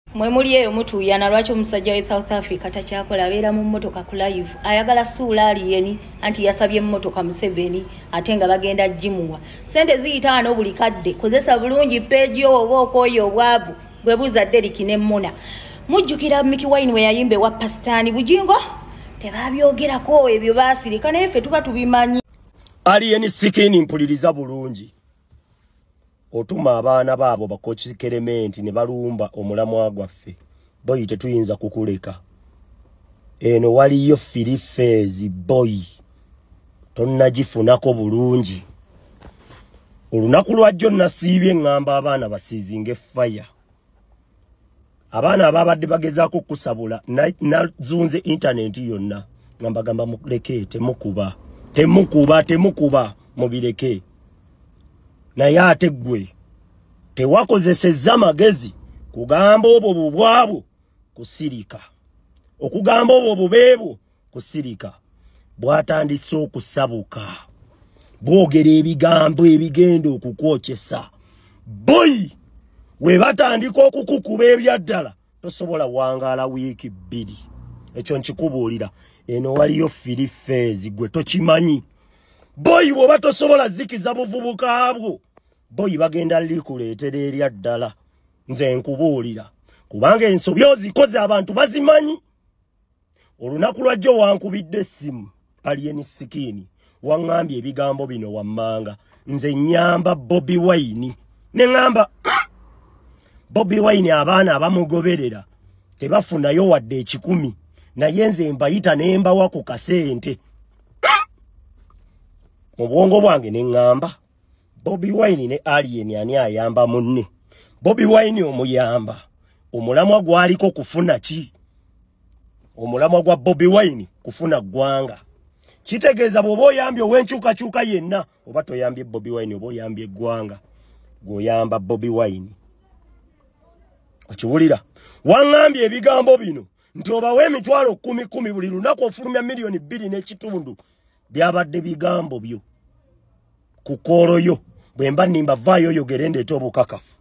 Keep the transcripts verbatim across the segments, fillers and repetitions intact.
Mwe muli eyo mutuyana lwaki omusajja we South Africa takyakola abeera mu mmotoka ku live ayagala suula aliyeni anti yasabye mmotoka Museveni ate nga bagenda jimuwa sente ziyitaano buli kadde kozesa bulungi peji oba okoyo obwavu bwe buzadde likine mmuna mujjukira Miki Wine we yayimbe wa Pakistani bujingo tebabyogerako ebyo baasirika naye ffe tuba tubimanyi aliyeni sikini mpuliriza bulungi otuma abaana baabo bakochi kerementi ne balumba omulamwa gwaffe boy tetuyinza kukuleka eno waliyo filifezi boy tonnagifunako bulungi olunaku lwajjo nasiibye ngamba abaana basizinge fire abaana ababadde bagezaako kusabula nazunze internet yonna ngamba gamba muleke temukuba temukuba temukuba mubireke naye ate ggwe tewakozesezza magezi kugamba obwo bubwabo kusirika okugamba obwo bubeebo kusirika bwatandise okusabuka bwogera ebigambo ebigenda okukwokyesa boy we batandika okukukuba ebyaddala tosobola wangaala wiiki bbiri ekyo nkikubuulira eno waliyo filifezi gwe tokimanyi boy bwoba tosobola zikiza buvubuka bwo boy bagenda likuleetera erya ddala nze nkubuulira kubanga ensobi ozikoze abantu bazimanyi olunaku lwajjo wankubidde essimu aliyeni sikini waŋŋambye ebigambo bino wammanga nze nnyamba Bobi Wine ne ŋŋamba Bobi Wine abaana abamugoberera tebafunayo wadde ekikumi naye nze mbayita ne mbawa ku kasente mu bwongo bwange ne ŋŋamba Bobi Wine ne aliyeni ani ayamba munne Bobi Wine omuyamba omulamwa gwaliko kufuna ki omulamwa gwa Bobi Wine kufuna ggwanga kitegeeza bw'oba oyambye ow'enkyukakyuka yenna oba toyambye Bobi Wine oba oyambye eggwanga gw'oyamba Bobi Wine okiwulira waŋŋambye ebigambo bino nti obawe emitwalo kumi kumi buli lunaku ofulumya miliyoni bbiri n'ekitundu byabadde bigambo byo ku koolo yo bwe mba nimba vaayo oyogere ndeeta obukakafu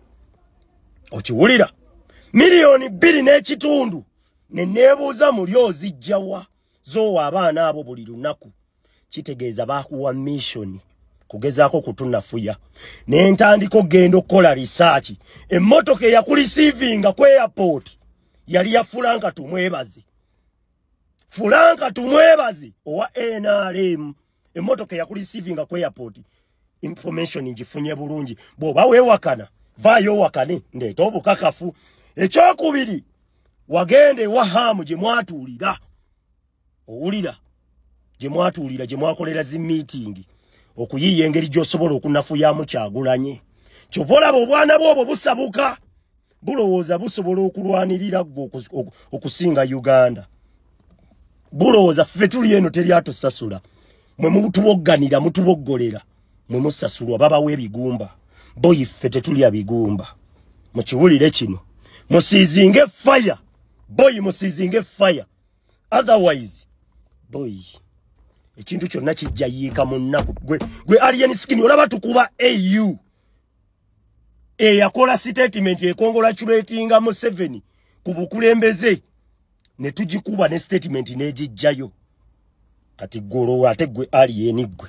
okiwulira miliyoni bbiri n'ekitundu ne neebuuza muli ozijjawa zoowa abaana abo buli lunaku kitegeeza baakuwa missoni kugezaako kutunafuya ne ntandika okgenda okukola risaaki emmotoka eyakulisiivinga ku airport yali ya Fulanka tumwebaze Fulanka tumwebaze owa N R M emmotoka eyakulisiivinga ku airport information ngifunye bulungi bw'oba weewakana vaayo wakane ndeeta obukakafu ekyokubiri wagende wa hamu gye mwatuulira owulira gye mwatuulira gye mwakolera zi meeting okuyiiya engeri gy'osobola okunafuyamu Kyagulanye kyova olaba obwana bwobwo busabuka bulowooza busobola okulwanirira gwe okusinga Uganda bulowooza ffe tuli eno teryatusasula mwe mutubogganira mutuboggolera mwe musasulwa babawo ebigumba boy ffe tetulya bigumba mukiwulire kino musiizinge fire boy musiizinge fire otherwise boy ekintu kyonna kijja yiika mu nnaku gwe gwe aliyeni sikini olaba tukuba A U eyakola statement ekongratulatinga Museveni ku bukulembeze ne tugikuba ne statement n'egijjayo kati golo ate gwe aliyeni gwe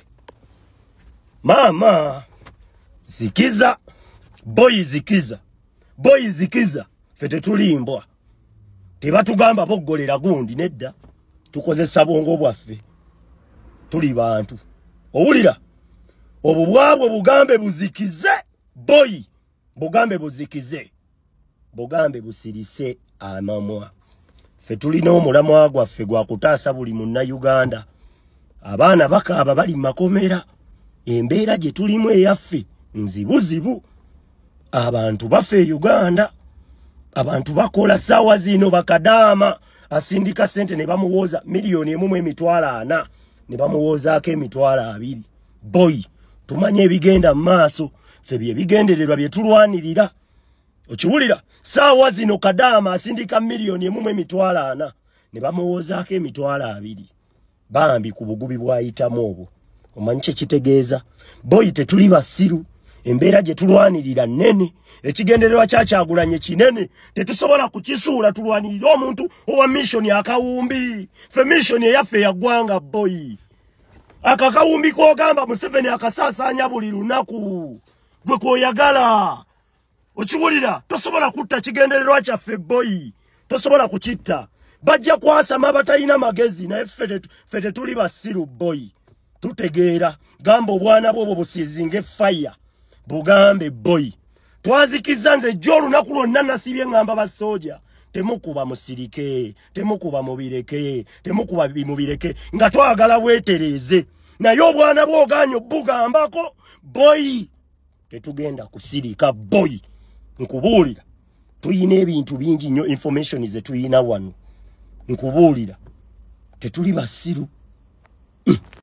mama zikiza boy zikiza boy zikiza fete tulimbwa tebatugamba boggolera gundi nedda tukozesa bwongo bwaffe tuli bantu owulira obwo bwabwe bugambe buzikize boy bugambe buzikize bugambe busirise amamwa ffe tulina omulamwa gwaffe gwa kutaasa buli munna Uganda abaana bakaaba bali makomera embeera gye tulimu eyaffe nzibuzibu abantu bafe Uganda abantu bakola sawa zino bakadaama asindika sente ne bamuwooza miliyoni emu mu emitwalo ana ne bamuwoozaako emitwalo abiri boy tumanye ebigenda mu maaso ffe bye bigendererwa bye tulwanirira okiwulira sawa zino kadaama asindika miliyoni emu mu emitwalo ana ne bamuwoozaako emitwalo abiri bambi ku bugubi bwayitamu obwo omanyi kye kitegeeza boy tetuli basiru embeera gye tulwanirira nnene, ekigendererwa kyakyagulanye kinene, tetusobola kukisuula tulwanirira omuntu owa mission akawumbi. Ffe mission eyaffe yaggwanga boy. Akakawumbi kogamba Museveni akasaasaanya buli lunaku. Gwe kwoyagala. Okiwulira, tosobola kutta kigendererwa kyaffe boy. Tosobola kukitta. Bajja kwasama abatalina magezi naye ffe tetuli basiru boy. Tutegeera gamba obwana bwo busizinge fire. Bugambe boy. Twazikiza nze jjo olunaku lwonna nasibye ngamba basoja. Temukuba musirike, temukuba mubireke, temukuba bimubireke nga twagala wetereze. Naye obwana bwoganyo bugambako boy. Tetugenda kusirika boy. Nkubuulira. Tuyina ebintu bingi nnyo information ze tuyina wano. Nkubuulira. Tetuli basiru. Mm.